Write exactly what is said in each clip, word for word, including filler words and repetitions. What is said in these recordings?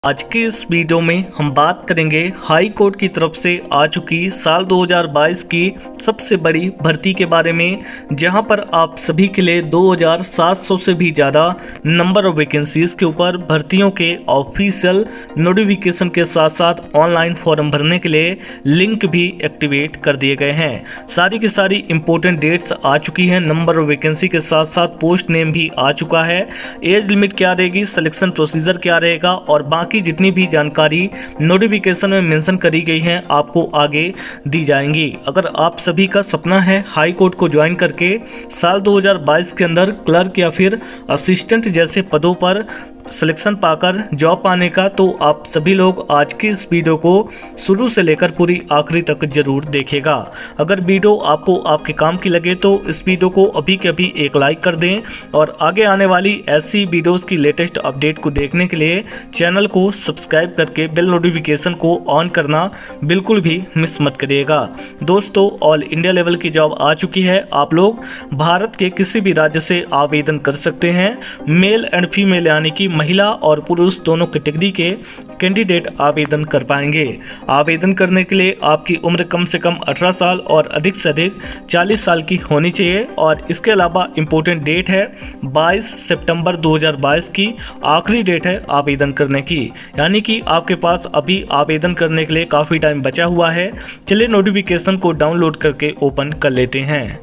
आज के इस वीडियो में हम बात करेंगे हाई कोर्ट की तरफ से आ चुकी साल दो हज़ार बाईस की सबसे बड़ी भर्ती के बारे में, जहां पर आप सभी के लिए दो हज़ार सात सौ से भी ज़्यादा नंबर ऑफ वैकेंसीज के ऊपर भर्तियों के ऑफिशियल नोटिफिकेशन के साथ साथ ऑनलाइन फॉर्म भरने के लिए लिंक भी एक्टिवेट कर दिए गए हैं। सारी की सारी इंपॉर्टेंट डेट्स आ चुकी हैं, नंबर ऑफ वैकेंसी के साथ साथ पोस्ट नेम भी आ चुका है, एज लिमिट क्या रहेगी, सिलेक्शन प्रोसीजर क्या रहेगा और बाकी की जितनी भी जानकारी नोटिफिकेशन में मेंशन करी गई है आपको आगे दी जाएंगी। अगर आप सभी का सपना है हाई कोर्ट को ज्वाइन करके साल दो हज़ार बाईस के अंदर क्लर्क या फिर असिस्टेंट जैसे पदों पर सिलेक्शन पाकर जॉब पाने का, तो आप सभी लोग आज की इस वीडियो को शुरू से लेकर पूरी आखिरी तक जरूर देखेगा। अगर वीडियो आपको आपके काम की लगे तो इस वीडियो को अभी के अभी एक लाइक कर दें और आगे आने वाली ऐसी वीडियोस की लेटेस्ट अपडेट को देखने के लिए चैनल को सब्सक्राइब करके बेल नोटिफिकेशन को ऑन करना बिल्कुल भी मिस मत करिएगा। दोस्तों, ऑल इंडिया लेवल की जॉब आ चुकी है। आप लोग भारत के किसी भी राज्य से आवेदन कर सकते हैं। मेल एंड फीमेल यानी कि महिला और पुरुष दोनों कैटेगरी के कैंडिडेट आवेदन कर पाएंगे। आवेदन करने के लिए आपकी उम्र कम से कम अठारह साल और अधिक से अधिक चालीस साल की होनी चाहिए। और इसके अलावा इम्पोर्टेंट डेट है बाईस सितंबर दो हज़ार बाईस की आखिरी डेट है आवेदन करने की, यानी कि आपके पास अभी आवेदन करने के लिए काफ़ी टाइम बचा हुआ है। चलिए नोटिफिकेशन को डाउनलोड करके ओपन कर लेते हैं।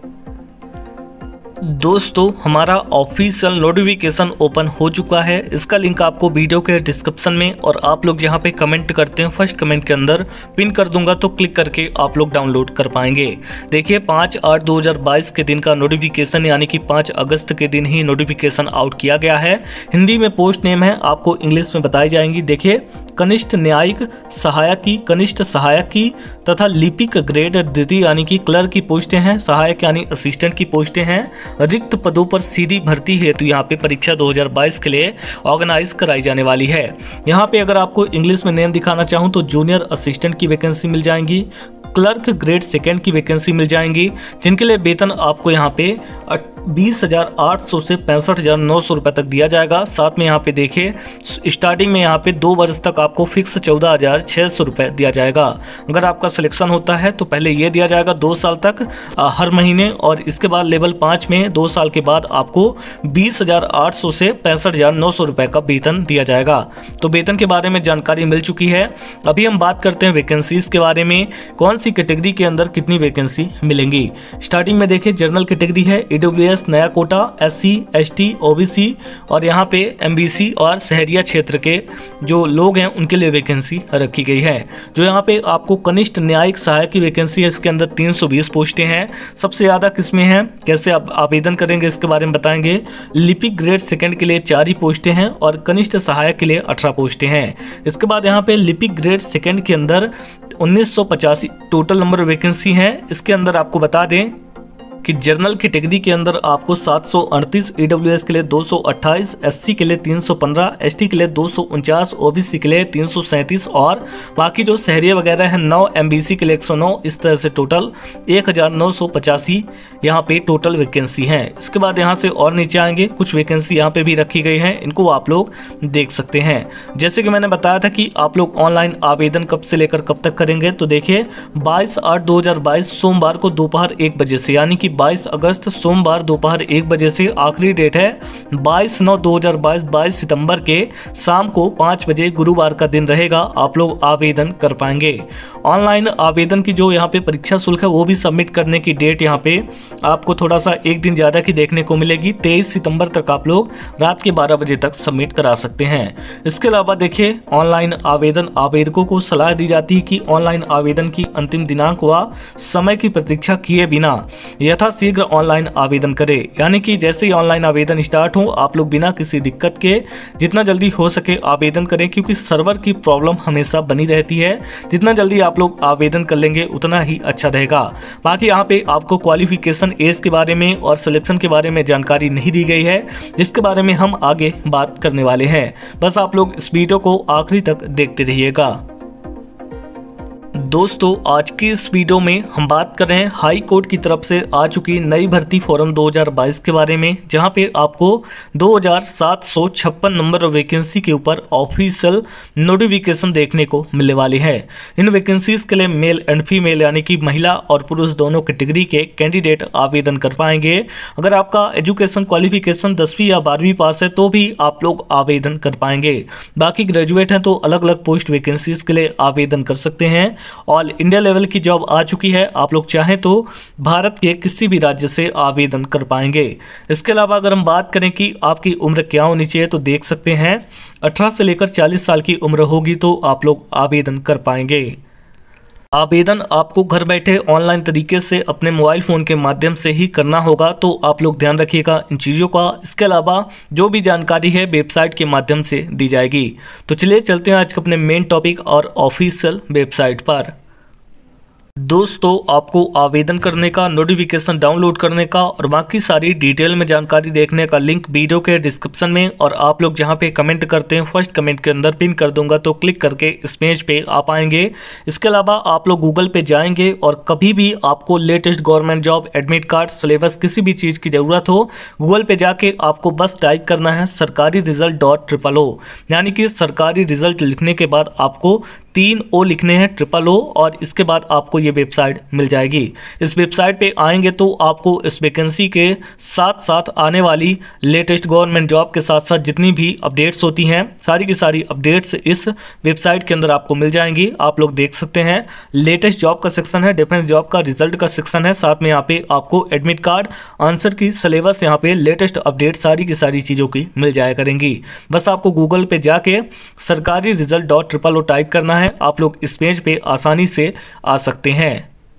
दोस्तों, हमारा ऑफिशियल नोटिफिकेशन ओपन हो चुका है। इसका लिंक आपको वीडियो के डिस्क्रिप्शन में और आप लोग जहां पे कमेंट करते हैं फर्स्ट कमेंट के अंदर पिन कर दूंगा, तो क्लिक करके आप लोग डाउनलोड कर पाएंगे। देखिए, पाँच आठ दो हज़ार बाईस के दिन का नोटिफिकेशन यानी कि पाँच अगस्त के दिन ही नोटिफिकेशन आउट किया गया है। हिंदी में पोस्ट नेम है, आपको इंग्लिश में बताई जाएंगी। देखिए, कनिष्ठ न्यायिक सहायक की, कनिष्ठ सहायक की तथा लिपिक ग्रेड द्वितीय यानी कि क्लर्क की पोस्टें हैं। सहायक यानी असिस्टेंट की पोस्टें हैं। रिक्त पदों पर सीधी भर्ती हेतु यहाँ पे परीक्षा दो हज़ार बाईस के लिए ऑर्गेनाइज कराई जाने वाली है। यहाँ पे अगर आपको इंग्लिश में नेम दिखाना चाहूँ तो जूनियर असिस्टेंट की वैकेंसी मिल जाएंगी, क्लर्क ग्रेड सेकेंड की वैकेंसी मिल जाएंगी, जिनके लिए वेतन आपको यहाँ पे बीस हजार आठ सौ से पैंसठ हजार नौ सौ रुपये तक दिया जाएगा। साथ में यहाँ पे देखिए, स्टार्टिंग में यहाँ पे दो वर्ष तक आपको फिक्स चौदह हजार छः सौ रुपये दिया जाएगा। अगर आपका सिलेक्शन होता है तो पहले ये दिया जाएगा दो साल तक आ, हर महीने, और इसके बाद लेवल पाँच में दो साल के बाद आपको बीस हजार आठ सौ से पैंसठ हजार नौ सौ रुपये का वेतन दिया जाएगा। तो वेतन के बारे में जानकारी मिल चुकी है। अभी हम बात करते हैं वैकेंसीज के बारे में, कौन सी कैटेगरी के अंदर कितनी वैकेंसी मिलेंगी। स्टार्टिंग में देखिए, जनरल कैटेगरी है, ईडब्ल्यूएस नया कोटा, एससी, एसटी, ओबीसी और यहाँ पे एमबीसी और शहरिया क्षेत्र के जो लोग हैं उनके लिए वैकेंसी रखी गई है। जो यहाँ पे आपको कनिष्ठ न्यायिक सहायक की वैकेंसी है, इसके अंदर तीन सौ बीस पोस्टें हैं। सबसे ज़्यादा किसमें हैं, कैसे आप आवेदन करेंगे इसके बारे में बताएंगे। लिपिक ग्रेड सेकंड के लिए चार ही पोस्टें हैं और कनिष्ठ सहायक के लिए अठारह पोस्टें हैं। इसके बाद यहाँ पे लिपिक ग्रेड सेकंड के अंदर उन्नीस सौ पचासी टोटल नंबर वैकेंसी है। इसके अंदर आपको बता दें कि जनरल कैटेगरी के अंदर आपको सात सौ अड़तीस, ईडब्ल्यूएस के लिए दो सौ अट्ठाईस, एससी के लिए तीन सौ पंद्रह, एसटी के लिए दो सौ उनचास, ओबीसी के लिए तीन सौ सैंतीस और बाकी जो शहरिया वगैरह है नौ, एमबीसी के लिए एक सौ नौ, इस तरह से टोटल एक हज़ार नौ सौ पचासी यहाँ पे टोटल वैकेंसी है। इसके बाद यहाँ से और नीचे आएंगे, कुछ वैकेंसी यहाँ पे भी रखी गई हैं, इनको आप लोग देख सकते हैं। जैसे कि मैंने बताया था कि आप लोग ऑनलाइन आवेदन कब से लेकर कब तक करेंगे, तो देखिए बाईस आठ दो हज़ार बाईस सोमवार को दोपहर एक बजे से, यानी कि बाईस अगस्त सोमवार दोपहर एक बजे से आखिरी डेट है बाईस नौ दो हज़ार बाईस। बाईस सितंबर के शाम को पाँच बजे गुरुवार का दिन रहेगा, आप लोग आवेदन कर पाएंगे। ऑनलाइन आवेदन की जो यहाँ पे परीक्षा शुल्क है वो भी सबमिट करने की डेट यहाँ पे आपको थोड़ा सा एक दिन ज़्यादा की देखने को मिलेगी। तेईस सितंबर तक आप लोग रात के बारह बजे तक सबमिट करा सकते हैं। इसके अलावा देखिए, ऑनलाइन आवेदन आवेदकों को सलाह दी जाती है कि ऑनलाइन आवेदन की अंतिम दिनांक व समय की प्रतीक्षा किए बिना यथाशीघ्र ऑनलाइन आवेदन करें, यानी कि जैसे ही ऑनलाइन आवेदन स्टार्ट हो आप लोग बिना किसी दिक्कत के जितना जल्दी हो सके आवेदन करें, क्योंकि सर्वर की प्रॉब्लम हमेशा बनी रहती है। जितना जल्दी आप लोग आवेदन कर लेंगे उतना ही अच्छा रहेगा। बाकी यहाँ पे आपको क्वालिफिकेशन, एज के बारे में और सिलेक्शन के बारे में जानकारी नहीं दी गई है, जिसके बारे में हम आगे बात करने वाले हैं। बस आप लोग इस वीडियो को आखिरी तक देखते रहिएगा। दोस्तों आज की इस वीडियो में हम बात कर रहे हैं हाई कोर्ट की तरफ से आ चुकी नई भर्ती फॉर्म दो हज़ार बाईस के बारे में, जहां पे आपको दो हज़ार सात सौ छप्पन नंबर वैकेंसी के ऊपर ऑफिशियल नोटिफिकेशन देखने को मिलने वाली है। इन वैकेंसीज के लिए मेल एंड फीमेल यानी कि महिला और पुरुष दोनों कैटेगरी के कैंडिडेट आवेदन कर पाएंगे। अगर आपका एजुकेशन क्वालिफिकेशन दसवीं या बारहवीं पास है तो भी आप लोग आवेदन कर पाएंगे। बाकी ग्रेजुएट हैं तो अलग अलग पोस्ट वैकेंसीज के लिए आवेदन कर सकते हैं। ऑल इंडिया लेवल की जॉब आ चुकी है, आप लोग चाहें तो भारत के किसी भी राज्य से आवेदन कर पाएंगे। इसके अलावा अगर हम बात करें कि आपकी उम्र क्या होनी चाहिए तो देख सकते हैं अठारह से लेकर चालीस साल की उम्र होगी तो आप लोग आवेदन कर पाएंगे। आवेदन आपको घर बैठे ऑनलाइन तरीके से अपने मोबाइल फ़ोन के माध्यम से ही करना होगा, तो आप लोग ध्यान रखिएगा इन चीज़ों का। इसके अलावा जो भी जानकारी है वेबसाइट के माध्यम से दी जाएगी। तो चलिए चलते हैं आज के अपने मेन टॉपिक और ऑफिशियल वेबसाइट पर। दोस्तों आपको आवेदन करने का, नोटिफिकेशन डाउनलोड करने का और बाकी सारी डिटेल में जानकारी देखने का लिंक वीडियो के डिस्क्रिप्शन में और आप लोग जहां पे कमेंट करते हैं फर्स्ट कमेंट के अंदर पिन कर दूंगा, तो क्लिक करके इस पेज पे आ पाएंगे। इसके अलावा आप लोग गूगल पे जाएंगे और कभी भी आपको latest government job admit card syllabus किसी भी चीज़ की ज़रूरत हो, गूगल पे जाके आपको बस टाइप करना है सरकारी रिजल्ट डॉट ट्रिपल ओ, यानी कि सरकारी रिजल्ट लिखने के बाद आपको तीन ओ लिखने हैं ट्रिपल ओ और इसके बाद आपको ये वेबसाइट मिल जाएगी। इस वेबसाइट पे आएंगे तो आपको इस वैकेंसी के साथ साथ आने वाली लेटेस्ट गवर्नमेंट जॉब के साथ साथ जितनी भी अपडेट्स होती हैं सारी की सारी अपडेट्स इस वेबसाइट के अंदर आपको मिल जाएंगी। आप लोग देख सकते हैं लेटेस्ट जॉब का सेक्शन है, डिफेंस जॉब का रिजल्ट का सेक्शन है, साथ में यहाँ पे आपको admit card, answer key syllabus, यहाँ पे लेटेस्ट अपडेट सारी की सारी चीज़ों की मिल जाया करेंगी। बस आपको गूगल पे जाके Sarkari result dot triple O type करना है, आप लोग इस पेज पे आसानी से आ सकते हैं।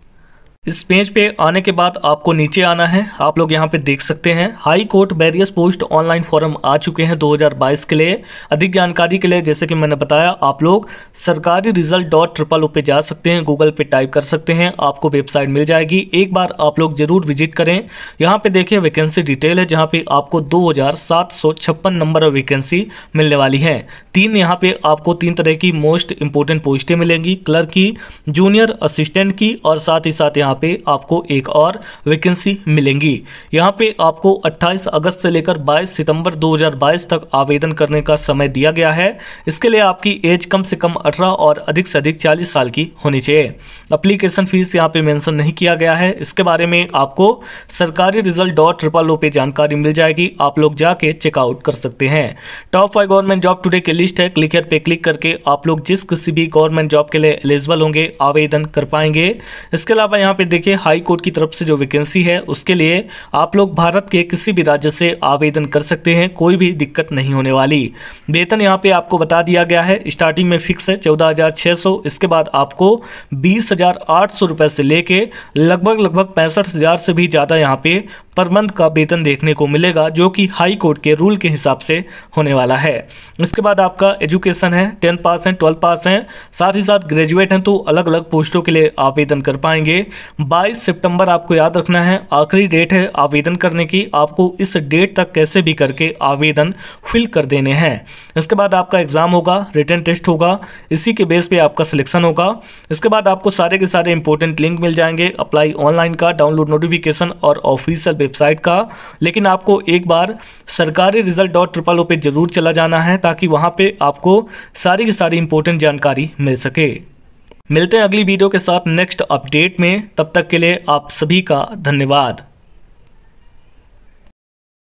इस पेज पे आने के बाद आपको नीचे आना है। आप लोग यहाँ पे देख सकते हैं high court various post online form आ चुके हैं दो हज़ार बाईस के लिए। अधिक जानकारी के लिए जैसे कि मैंने बताया आप लोग सरकारी रिजल्ट डॉट ट्रिपल ओ पे जा सकते हैं, गूगल पे टाइप कर सकते हैं, आपको वेबसाइट मिल जाएगी। एक बार आप लोग जरूर विजिट करें। यहाँ पे देखिए वैकेंसी डिटेल है जहाँ पे आपको दो हज़ार सात सौ छप्पन नंबर ऑफ वैकेंसी मिलने वाली है। तीन यहाँ पे आपको तीन तरह की मोस्ट इंपोर्टेंट पोस्टें मिलेंगी, क्लर्क की, जूनियर असिस्टेंट की और साथ ही साथ यहाँ पे आपको एक और वैकेंसी मिलेंगी। यहाँ पे आपको अट्ठाईस अगस्त से लेकर बाईस सितंबर दो हज़ार बाईस तक आवेदन करने का समय दिया गया है। इसके लिए आपकी एज कम से कम अठारह और अधिक से अधिक चालीस साल की होनी चाहिए। एप्लीकेशन फीस यहाँ पे मेंशन नहीं किया गया है। इसके बारे में आपको सरकारी रिजल्ट डॉट ट्रिपल ओ पे जानकारी मिल जाएगी, आप लोग जाके चेकआउट कर सकते हैं। Top five government job today की लिस्ट है, क्लिक पे क्लिक करके आप लोग जिस किसी भी गवर्नमेंट जॉब के लिए एलिजिबल होंगे आवेदन कर पाएंगे। इसके अलावा यहाँ पे देखिए हाई कोर्ट की तरफ से जो वैकेंसी है उसके लिए आप लोग भारत के किसी भी राज्य से आवेदन कर सकते हैं, कोई भी दिक्कत नहीं होने वाली। वेतन यहाँ पे आपको बता दिया गया है, स्टार्टिंग में फिक्स है चौदह हजार छः सौ, इसके बाद आपको बीस हजार आठ सौ रुपये से लेके लगभग लगभग पैंसठ हजार से भी ज़्यादा यहाँ पे पर मंथ का वेतन देखने को मिलेगा, जो कि हाई कोर्ट के रूल के हिसाब से होने वाला है। इसके बाद आपका एजुकेशन है, टेंथ पास हैं, ट्वेल्थ पास हैं, साथ ही साथ ग्रेजुएट हैं तो अलग अलग पोस्टों के लिए आवेदन कर पाएंगे। बाईस सितंबर आपको याद रखना है आखिरी डेट है आवेदन करने की, आपको इस डेट तक कैसे भी करके आवेदन फिल कर देने हैं। इसके बाद आपका एग्जाम होगा, रिटन टेस्ट होगा, इसी के बेस पे आपका सिलेक्शन होगा। इसके बाद आपको सारे के सारे इंपॉर्टेंट लिंक मिल जाएंगे, अप्लाई ऑनलाइन का, डाउनलोड नोटिफिकेशन और ऑफिशियल वेबसाइट का। लेकिन आपको एक बार सरकारी रिजल्ट डॉट ट्रिपल ओ पे जरूर चला जाना है ताकि वहां पे आपको सारी की सारी इंपॉर्टेंट जानकारी मिल सके। मिलते हैं अगली वीडियो के साथ नेक्स्ट अपडेट में, तब तक के लिए आप सभी का धन्यवाद।